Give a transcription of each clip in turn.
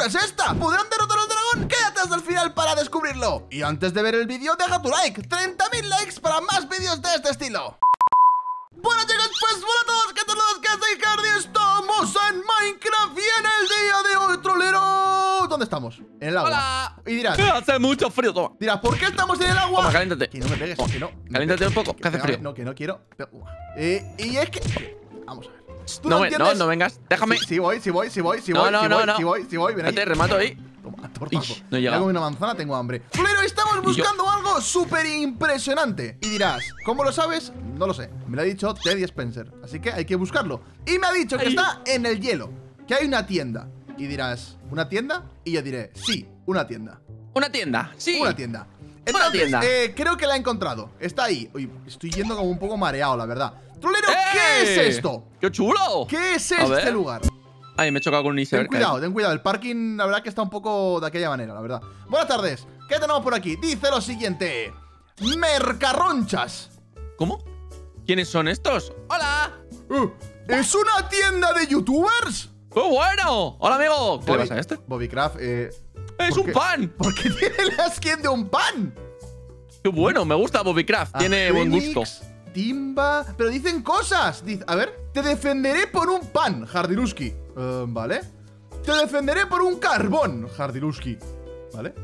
aventura es esta? ¿Podrán derrotar al dragón? Quédate hasta el final para descubrirlo. Y antes de ver el vídeo, deja tu like. 30.000 likes para más vídeos de este estilo. Bueno, chicos, pues hola a todos, ¿qué tal los que hacéis, Cardi? Estamos en Minecraft y en el día de hoy, trolero. ¿Dónde estamos? En el agua. Hola. Y dirás, hace mucho frío, toma. dirás, ¿por qué estamos en el agua? Toma, caliéntate. Que no me pegues, que no. Caliéntate un poco, que hace frío. No, que no quiero. Y es que... Vamos a ver. ¿Tú No, entiendes? no vengas, déjame. Sí voy, ven ahí. Te remato ahí. Toma, tortazo. Ish, no he Ya llegado. como una manzana, tengo hambre. Pero estamos buscando algo súper impresionante. Y dirás, ¿cómo lo sabes? No lo sé. Me lo ha dicho Teddy Spencer. Así que hay que buscarlo. Y me ha dicho que está en el hielo. Que hay una tienda. Y dirás, ¿una tienda? Y yo diré, sí, una tienda. Una tienda, sí. Una tienda. Entonces, creo que la he encontrado. Está ahí. Uy, estoy yendo como un poco mareado, la verdad. Trolero, ¿qué es esto? ¡Qué chulo! ¿Qué es este lugar? Ay, me he chocado con un iceberg. Ten cuidado, el parking la verdad que está un poco de aquella manera, la verdad. Buenas tardes, ¿qué tenemos por aquí? Dice lo siguiente: Mercarronchas. ¿Cómo? ¿Quiénes son estos? ¡Hola! ¿Es una tienda de youtubers? ¡Qué bueno! ¡Hola, amigo! ¿Qué le pasa a este? Bobbycraft, ¡Es un pan! ¿Por qué tiene la skin de un pan? ¡Qué bueno! Me gusta Bobbycraft. Tiene buen gusto. Timba, pero dicen cosas. Dice, a ver, te defenderé por un pan, Hardiruski. Vale. Te defenderé por un carbón, Hardiruski. Vale.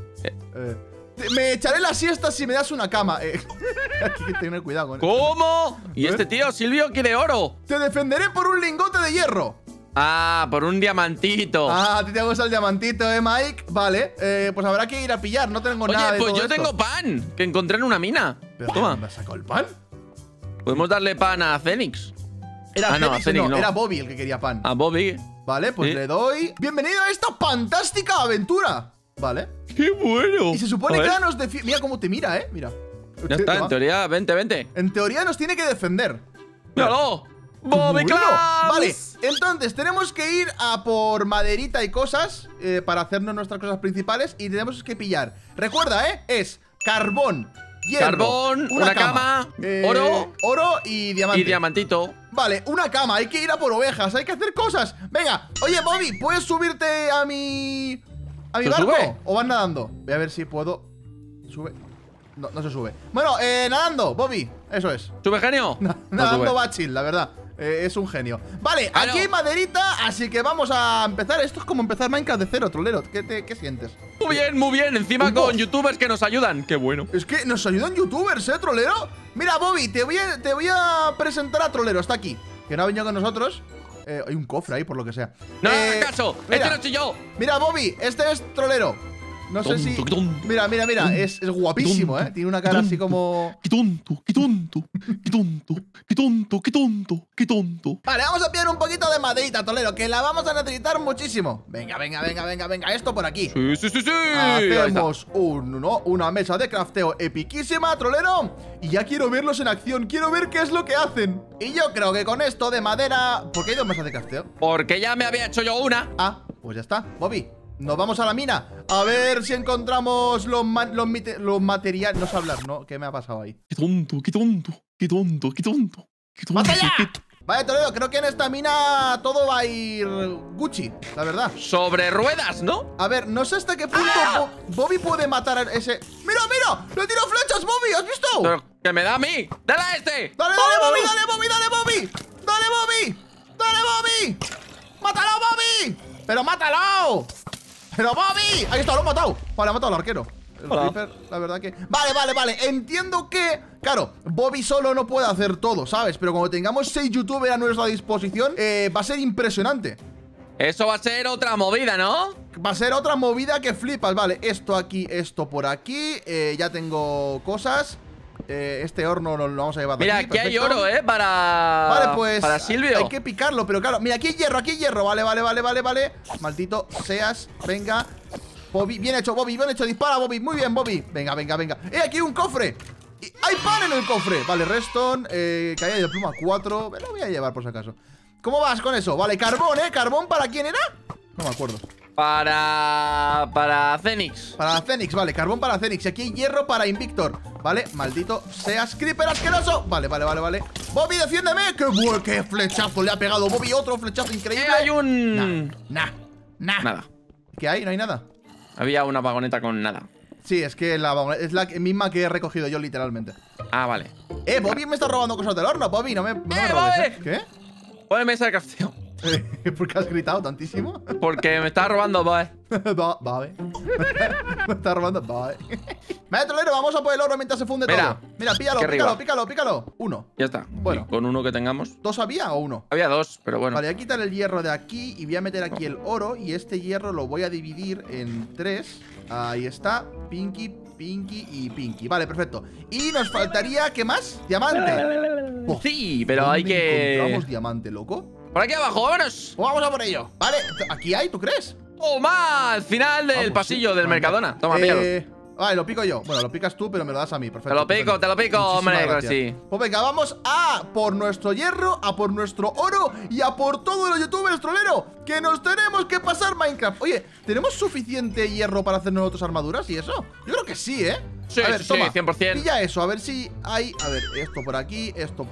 Me echaré la siesta si me das una cama. Hay que tener cuidado con ¿Cómo? ¿Y este tío, Silvio, quiere oro? Te defenderé por un lingote de hierro. Ah, por un diamantito. Ah, a ti te gusta el diamantito, Mike. Vale, pues habrá que ir a pillar. No tengo nada de pues todo yo tengo pan, que encontré en una mina. ¿Pero toma. ¿me has sacado el pan? Podemos darle pan a Fénix. Era Fénix, no, era Bobby el que quería pan. A Bobby. Vale, pues le doy. ¡Bienvenido a esta fantástica aventura! Vale. ¡Qué bueno! Y se supone que ahora nos defiende. Mira cómo te mira, mira. Ya está, en teoría, vente. En teoría nos tiene que defender. ¡Míralo! ¡Bobby Claps! Vale, entonces tenemos que ir a por maderita y cosas para hacernos nuestras cosas principales. Y tenemos que pillar. Recuerda, es carbón, hierro, carbón, una cama, oro y diamante. Y diamantito. Vale, una cama, hay que ir a por ovejas, hay que hacer cosas. Venga, oye Bobby, ¿puedes subirte a mi barco? Sube. ¿O vas nadando? Voy a ver si puedo. Sube. No se sube. Bueno, nadando, Bobby, eso es. ¿Sube, genio? Nadando va chill, la verdad. Es un genio. Vale, aquí hay maderita, así que vamos a empezar. Esto es como empezar Minecraft de cero, trolero. ¿Qué sientes? Muy bien. Encima con youtubers que nos ayudan. Qué bueno. Es que nos ayudan youtubers, trolero. Mira, Bobby, te voy a presentar a Trolero. Está aquí, que no ha venido con nosotros. Hay un cofre ahí, por lo que sea. No hagas caso, este no soy yo. Mira, Bobby, este es Trolero. No sé si… Mira, es guapísimo, Tiene una cara así como… ¡Qué tonto! Vale, vamos a pillar un poquito de maderita, Trolero, que la vamos a necesitar muchísimo. Venga, esto por aquí. Sí. Hacemos una mesa de crafteo epiquísima, Trolero. Y ya quiero verlos en acción, quiero ver qué es lo que hacen. Y yo creo que con esto de madera… ¿Por qué hay dos mesas de crafteo? Porque ya me había hecho yo una. Ah, pues ya está, Bobby. Nos vamos a la mina. A ver si encontramos los materiales. No sé hablar, ¿no? ¿Qué me ha pasado ahí? ¡Qué tonto! ¡Basta ya! Vale, Toledo, creo que en esta mina todo va a ir Gucci, la verdad. Sobre ruedas, ¿no? A ver, no sé hasta qué punto Bobby puede matar a ese… ¡Mira! ¡Le tiro flechas, Bobby! ¿Has visto? Pero que me da a mí. ¡Dale a este! ¡Dale, Bobby! ¡Mátalo, Bobby! ¡Pero mátalo! ¡Pero Bobby! Ahí está, lo he matado. Vale, ha matado al arquero. El Creeper, la verdad que… Vale. Entiendo que… Claro, Bobby solo no puede hacer todo, ¿sabes? Pero cuando tengamos 6 youtubers a nuestra disposición, va a ser impresionante. Eso va a ser otra movida, ¿no? Va a ser otra movida que flipas. Vale, esto aquí, esto por aquí. Ya tengo cosas. Este horno lo vamos a llevar de aquí. Mira, aquí hay oro, para… Vale, pues… para Silvio. Hay que picarlo, pero claro… Mira, aquí hay hierro, Vale. Maldito seas, venga. Bobby, bien hecho, dispara, Bobby. Muy bien, Bobby. Venga. Aquí un cofre. Hay pan en el cofre. Vale, redstone, caída de pluma 4. Me lo voy a llevar por si acaso. ¿Cómo vas con eso? Vale, carbón, ¿Carbón para quién era? No me acuerdo. Para Fénix. Para Fénix, vale, carbón para Fénix. Y aquí hay hierro para Invictor. Vale, maldito seas, creeper asqueroso. Vale. Bobby, defiéndeme. ¡Qué flechazo le ha pegado Bobby! Otro flechazo increíble. Hay un… Nada. ¿Qué hay? ¿No hay nada? Había una vagoneta con nada. Sí, es que es la misma que he recogido yo literalmente. Ah, vale. Bobby me está robando cosas del horno, Bobby, no me robes, Bobby! ¿Qué? Ponme mesa de crafteo. ¿Por qué has gritado tantísimo? Porque me está robando, boy. Vale. Me está robando, vale. Vale, trolero, vamos a por el oro mientras se funde Mira, todo. Mira, pícalo. Uno. Ya está. Bueno. Y con uno que tengamos. ¿Dos había o uno? Había dos, pero bueno. Vale, voy a quitar el hierro de aquí y voy a meter aquí el oro. Y este hierro lo voy a dividir en 3. Ahí está. Pinky, Pinky y Pinky. Vale, perfecto. Y nos faltaría, ¿qué más? Diamante. Oh, Sí, pero ¿dónde hay que... encontramos diamante, loco? Por aquí abajo, vámonos. Pues vamos a por ello. Vale, ¿aquí hay, tú crees? ¡Oh, más! Al final del Vamos, pasillo sí. del Vale. Mercadona. Toma, píllalo. Vale, lo pico yo. Bueno, lo picas tú, pero me lo das a mí. Perfecto. Te lo pico, hombre, Muchísimas claro, gracias. sí. Pues venga, vamos a por nuestro hierro, a por nuestro oro y a por todos los youtubers, trolero, que nos tenemos que pasar Minecraft. Oye, ¿tenemos suficiente hierro para hacer nosotros armaduras y eso? Yo creo que sí, ¿eh? Sí, a ver, sí, toma, 100%. Pilla eso, a ver si hay... A ver, esto por aquí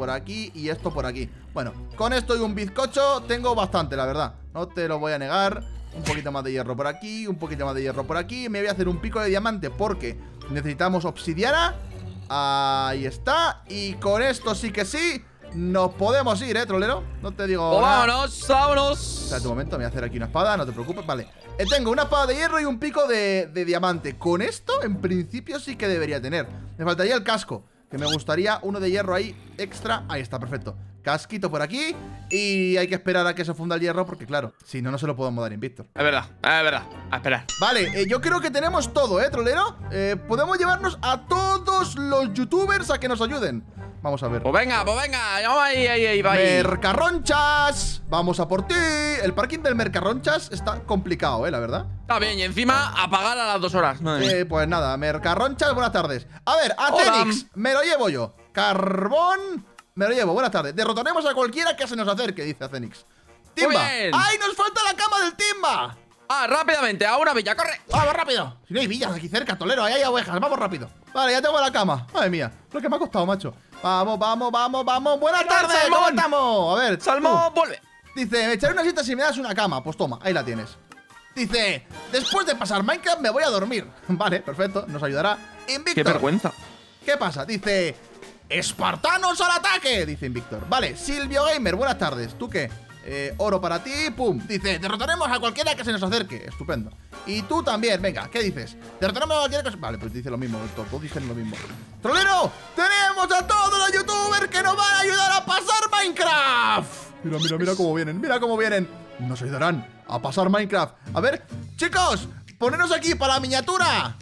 y esto por aquí. Bueno, con esto y un bizcocho tengo bastante, la verdad. No te lo voy a negar. Un poquito más de hierro por aquí, un poquito más de hierro por aquí. Me voy a hacer un pico de diamante porque necesitamos obsidiana. Ahí está. Y con esto sí que sí nos podemos ir, trolero. No te digo Pues nada. vámonos. Espérate un momento, me voy a hacer aquí una espada, no te preocupes, vale. Tengo una espada de hierro y un pico de diamante. Con esto, en principio, sí que debería tener. Me faltaría el casco, que me gustaría uno de hierro ahí extra. Ahí está, perfecto. Casquito por aquí. Y hay que esperar a que se funda el hierro, porque claro, si no, no se lo podemos dar Invictor. Es verdad. A esperar. Vale, yo creo que tenemos todo, trolero. Podemos llevarnos a todos los youtubers a que nos ayuden. Vamos a ver. Pues venga. Vamos ahí, va ahí. Mercarronchas, vamos a por ti. El parking del Mercarronchas está complicado, la verdad. Está bien, y encima apagar a las 2 horas. Pues nada, Mercarronchas, buenas tardes. A ver, Hola. Acenix, me lo llevo yo. Carbón, me lo llevo, buenas tardes. Derrotaremos a cualquiera que se nos acerque, dice Acenix. Timba. bien. ¡Ay, nos falta la cama del Timba! Ah, rápidamente, a una villa, corre. ¡Vamos rápido! Si no hay villas aquí cerca, tolero, ahí hay ovejas, vamos rápido. Vale, ya tengo la cama. Madre mía, lo que me ha costado, macho. Vamos. Buenas tardes, ¿cómo Salmón. estamos? A ver, Salmón, vuelve. dice, me echaré una siesta si me das una cama. Pues toma, ahí la tienes. Dice, después de pasar Minecraft me voy a dormir. Vale, perfecto, nos ayudará Invictor. Qué vergüenza. ¿Qué pasa? Dice, ¡espartanos al ataque! Dice Invictor. Vale, Silvio Gamer, buenas tardes. ¿Tú qué? Oro para ti, pum. Dice, derrotaremos a cualquiera que se nos acerque. Estupendo. Y tú también, venga, ¿qué dices? Derrotaremos a cualquiera que se... Vale, pues dice lo mismo, todos dicen lo mismo. ¡Trolero! ¡Tenemos a todos los youtubers que nos van a ayudar a pasar Minecraft! Mira cómo vienen. Nos ayudarán a pasar Minecraft. A ver, chicos, poneros aquí para la miniatura.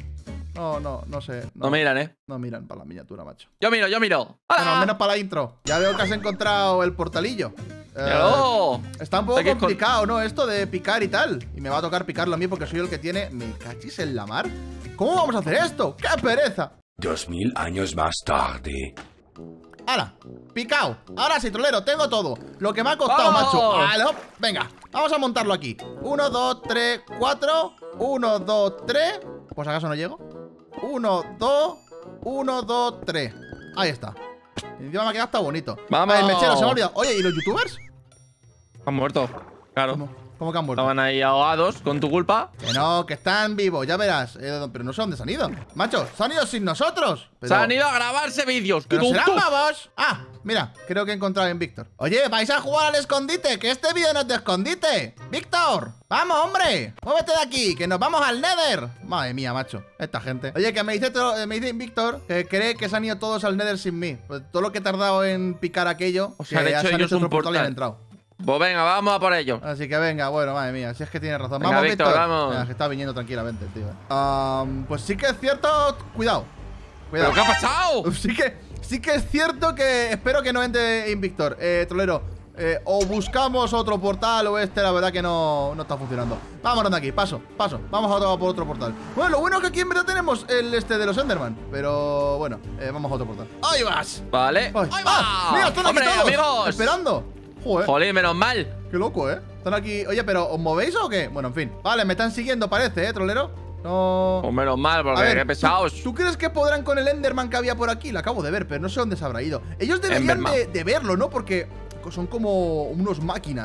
No sé. No miran, No miran para la miniatura, macho. Yo miro. Bueno, al menos para la intro. Ya veo que has encontrado el portalillo. Míralo. Está un poco Hay que complicado, ¿no? Esto de picar y tal. Y me va a tocar picarlo a mí porque soy el que tiene... ¿Me cachis en la mar? ¿Cómo vamos a hacer esto? ¡Qué pereza! 2000 años más tarde. ¡Hala! ¡Picao! Ahora sí, trolero, tengo todo. Lo que me ha costado, ¡Vamos! macho. ¡Vale, hop! Venga, vamos a montarlo aquí. 1, 2, 3, 4. 1, 2, 3. Pues acaso no llego. 1, 2. 1, 2, 3. Ahí está. Y encima me ha quedado hasta bonito. ¡Vamos! El mechero se me ha olvidado. Oye, ¿y los youtubers? Han muerto. Claro. ¿Cómo que han muerto? Estaban ahí ahogados con tu culpa. Que no, que están vivos, ya verás. Pero no sé dónde se han ido. Macho, se han ido sin nosotros. Pero... Se han ido a grabarse vídeos. ¡Pero ¡Qué serán tontos! babos! Ah, mira, creo que he encontrado en Víctor. Oye, vais a jugar al escondite, que este vídeo no es de escondite. ¡Víctor! ¡Vamos, hombre! ¡Muévete de aquí, que nos vamos al Nether! Madre mía, macho, esta gente. Oye, que me dice Víctor que cree que se han ido todos al Nether sin mí. Pues todo lo que he tardado en picar aquello, O sea, han que hecho se han ellos hecho otro un portal y han portal. entrado. Pues venga, vamos a por ello. Así que venga, bueno, madre mía, si es que tienes razón. Venga, Vamos, Víctor, vamos. Venga, que está viniendo tranquilamente, tío. Pues sí que es cierto. Cuidado. ¿Pero qué ha pasado? Sí que es cierto que espero que no entre Invictor. Trolero, o buscamos otro portal o la verdad que no está funcionando. Vámonos de aquí, paso. Vamos a por otro portal. Bueno, lo bueno es que aquí en verdad tenemos el de los Enderman. Pero bueno, vamos a otro portal. ¡Ahí vas! Vale. ¡Ay! ¡Ahí ¡Ah! va! ¡Mira, están aquí ¡Hombre, todos! amigos! ¡Esperando! Joder. Jolín, menos mal. Qué loco, Están aquí. Oye, pero ¿os movéis o qué? Bueno, en fin. Vale, me están siguiendo, parece, trolero. No. Pues menos mal, A porque ver, qué pesados. ¿tú crees que podrán con el Enderman que había por aquí? Lo acabo de ver, pero no sé dónde se habrá ido. Ellos deberían Enderman. de verlo, ¿no? Porque son como unos máquinas.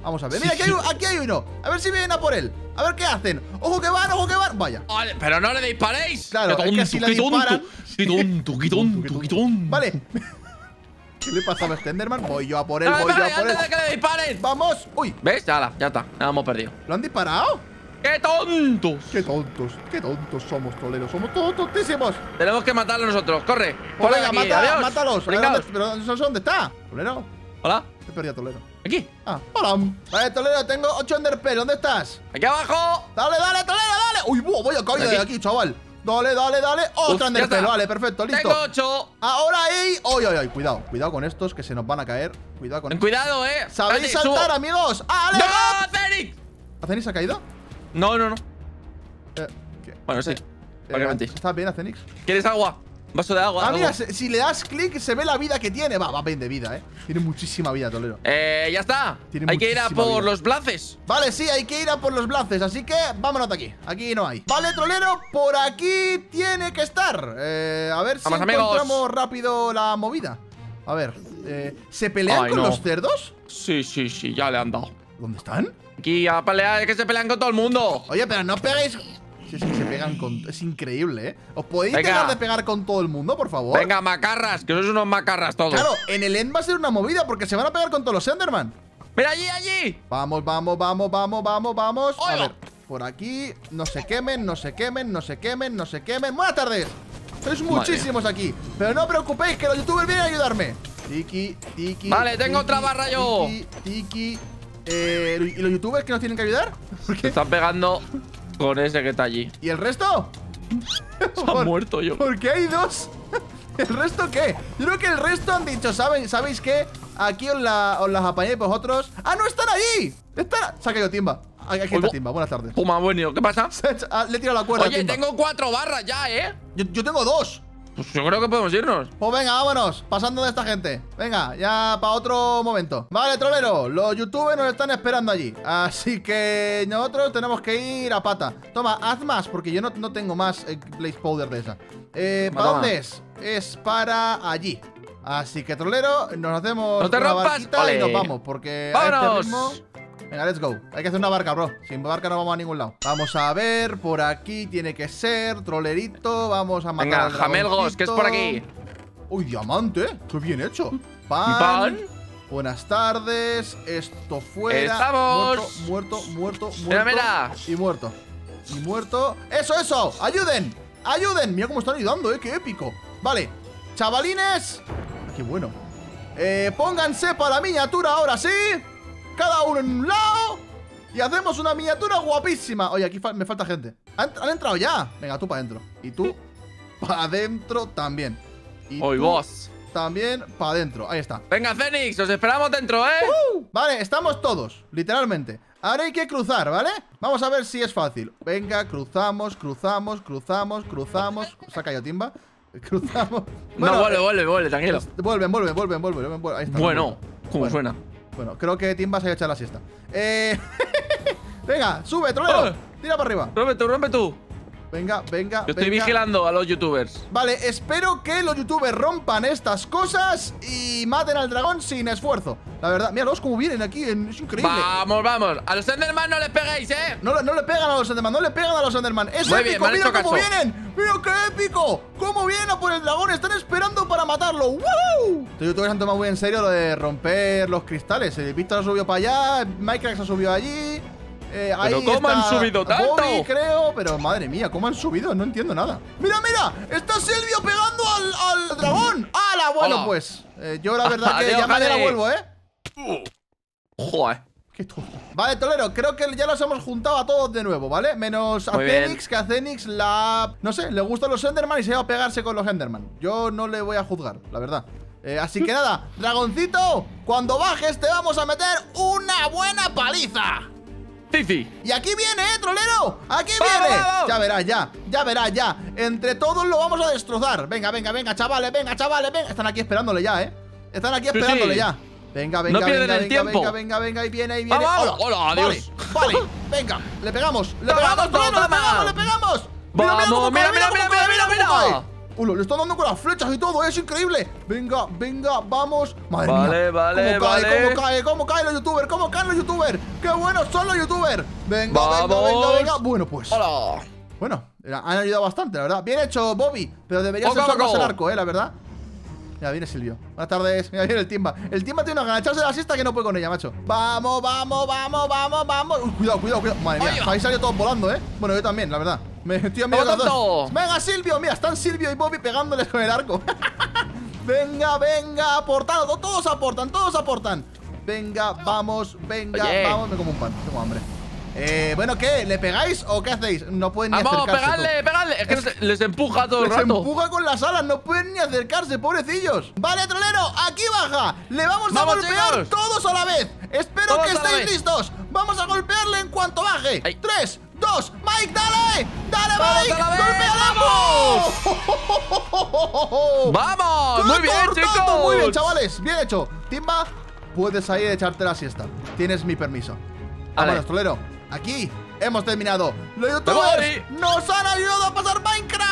Vamos a ver. Mira, aquí hay uno. A ver si vienen a por él. A ver qué hacen. Ojo que van, ojo que van. Vaya. Vale, pero no le disparéis. Claro, es que si le disparan… Qué tonto, qué tonto, qué tonto. Vale. ¿Qué le pasa a este Enderman? Voy yo a por él, voy yo a por él. ¡Antes de que le disparen! ¡Vamos! ¡Uy! ¿Ves? Ya está. Ya hemos perdido. ¿Lo han disparado? ¡Qué tontos! ¡Qué tontos somos, Tolero! ¡Somos todos tontísimos! Tenemos que matarlos nosotros. ¡Corre! Pues ¡Corre venga, aquí! ¡Adiós! mátalos. Pringaos. ¿Pero dónde está? ¿Tolero? Hola. He perdido a Tolero. Aquí. Ah, hola. Vale, Tolero, tengo 8 Enderpearls. ¿Dónde estás? Aquí abajo. Dale, Tolero, dale. Uy, voy a caer de aquí, chaval. Dale. Otra ya Enderpearl. está. Vale, perfecto, listo. Tengo 8. Ahora ahí. ¡Ay! Cuidado con estos que se nos van a caer. Cuidado con Ten estos. cuidado, ¿Sabéis Espérate, saltar, subo. amigos? ¡Ale! ¡No, Zenix! ¿Acenix ha caído? No. ¿Qué? Bueno, sí. ¿Para qué mentir? ¿Estás bien, Acenix? ¿Quieres agua? Un vaso de agua. Ah, algo. mira, si le das clic se ve la vida que tiene. Va bien de vida, Tiene muchísima vida, Tolero. Ya está. Tiene Hay que ir a muchísima por vida. los blaces. Vale, sí, hay que ir a por los blaces, así que vámonos de aquí. Aquí no hay. Vale, Trolero, por aquí tiene que estar. A ver si Vamos, amigos. encontramos rápido la movida. A ver, ¿se pelean Ay, con no. los cerdos? Sí, ya le han dado. ¿Dónde están? Aquí a pelear, es que se pelean con todo el mundo. Oye, pero no peguéis… Si es que se pegan con… Es increíble, ¿Os podéis Venga. dejar de pegar con todo el mundo, por favor? Venga, macarras, que sois unos macarras todos. Claro, en el end va a ser una movida porque se van a pegar con todos los Enderman. Mira, allí. Vamos. A Oiga. ver, por aquí. No se quemen. Buenas tardes. Sois muchísimos aquí. Pero no os preocupéis que los youtubers vienen a ayudarme. Tiki. Vale, tengo otra barra yo. Tiki. ¿Y los youtubers que nos tienen que ayudar? ¿Por Se qué? están pegando con ese que está allí. ¿Y el resto? Se ha muerto yo. ¿Por qué hay dos? ¿El resto qué? Yo creo que el resto han dicho, ¿sabéis qué? Aquí os las apañéis vosotros. ¡Ah, no están allí! Se ha caído Timba. Aquí está Timba, buenas tardes. Puma, bueno, ¿qué pasa? Le he tirado la cuerda a Oye, Timba. tengo 4 barras ya, Yo tengo 2. Pues yo creo que podemos irnos. Pues venga, vámonos, pasando de esta gente. Venga, ya para otro momento. Vale, Trolero, los youtubers nos están esperando allí. Así que nosotros tenemos que ir a pata. Toma, haz más, porque yo no tengo más Blaze Powder de esa. ¿Para dónde es? Es para allí. Así que, Trolero, nos hacemos ¡No te una rompas! barquita Vale. y nos vamos, porque a ¡Vámonos! este ritmo… Venga, let's go. Hay que hacer una barca, bro. Sin barca no vamos a ningún lado. Vamos a ver, por aquí tiene que ser, Trolerito. Vamos a matar Venga, al jamelgos, que es por aquí. Uy, diamante, qué bien hecho. Pan. ¿Pan? Buenas tardes. Esto fuera. ¡Estamos! Muerto. Mira. Y muerto. ¡Eso! ¡Ayuden! Mira cómo están ayudando, qué épico. Vale, chavalines. Qué bueno. Pónganse para la miniatura ahora sí. Cada uno en un lado. Y hacemos una miniatura guapísima. Oye, aquí me falta gente. ¿Han entrado ya? Venga, tú para adentro. Y tú para adentro también. Y Hoy tú vos. también para adentro. Ahí está. Venga, Zenix, os esperamos dentro, Vale, estamos todos, literalmente. Ahora hay que cruzar, ¿vale? Vamos a ver si es fácil. Venga, cruzamos. Se ha caído Timba. Cruzamos. No, vuelve, tranquilo. Vuelven. Ahí está. Bueno, ¿cómo suena? Bueno, creo que Timba se ha echado la siesta. Venga, sube, Trolero. Oh. Tira para arriba. Rompe tú. Venga. Yo estoy vigilando a los youtubers. Vale, espero que los youtubers rompan estas cosas y maten al dragón sin esfuerzo. La verdad, míralos cómo vienen aquí, es increíble. Vamos. A los Enderman no les peguéis, No le pegan a los Enderman, Es Muy bien, épico, me han mira hecho cómo caso. vienen. Mira qué épico. Cómo vienen a por el dragón, están esperando para matarlo. ¡Woo! Los youtubers han tomado muy en serio lo de romper los cristales. Víctor ha subido para allá, Minecraft ha subido allí. Pero ¿cómo han subido tanto? Bobby, creo, pero madre mía, ¿cómo han subido? No entiendo nada. ¡Mira! ¡Está Silvio pegando al dragón! ¡Hala! Bueno, Hola. pues yo la verdad que Adiós, ya mañana Jade. vuelvo, Joder. Qué tonto. Vale, Tolero, creo que ya los hemos juntado a todos de nuevo, ¿vale? Menos a Muy bien. Zenix, que a Zenix no sé, le gustan los Enderman y se va a pegarse con los Enderman. Yo no le voy a juzgar, la verdad. Así que nada, dragoncito, cuando bajes te vamos a meter una buena paliza. Fifi. Y aquí viene, Trolero. Aquí ¡Vamos, viene. vamos! Ya verás ya. Entre todos lo vamos a destrozar. Venga, chavales, venga. Están aquí esperándole ya, Están aquí esperándole sí. ya. Venga, No pierden el tiempo. venga, ahí viene. Vamos. Hola, adiós. Vale, venga, le pegamos, Toma, Trolero, toma. le pegamos. Vamos, cómo cae, mira. cómo cae. Le está dando con las flechas y todo, es increíble. Venga, venga, vamos. Madre mía. Vale. ¿Cómo caen los youtubers? ¿Cómo caen los youtubers? ¡Qué buenos son los youtubers! Venga. Bueno, pues. ¡Hola! Bueno, han ayudado bastante, la verdad. Bien hecho, Bobby. Pero deberías usar más el arco, la verdad. Mira, viene Silvio. Buenas tardes. Mira, viene el Timba. El Timba tiene una gana de echarse la siesta que no puede con ella, macho. Vamos. Uy, cuidado. Madre mía, habéis salido todos volando, ¿eh? Bueno, yo también, la verdad. Me estoy enviando los dos. Venga, Silvio. Mira, están Silvio y Bobby pegándoles con el arco. Venga, aportando. Todos aportan. Venga, vamos. Me como un pan. Tengo hambre. Bueno, ¿qué? ¿Le pegáis o qué hacéis? No pueden ni acercarse. Vamos, pegadle. Es que les empuja todo el rato. Les empuja con las alas, no pueden ni acercarse, pobrecillos. Vale, trolero, aquí baja. Le vamos a golpear, chicos, todos a la vez. Espero que estéis listos. Vamos a golpearle en cuanto baje. 3, 2, Mike, dale, Mike, golpéale. ¡Vamos! Muy bien, chicos. Muy bien, chavales, bien hecho. Timba, puedes ahí echarte la siesta. Tienes mi permiso. Vámonos, trolero. Aquí hemos terminado. Los youtubers nos han ayudado a pasar Minecraft.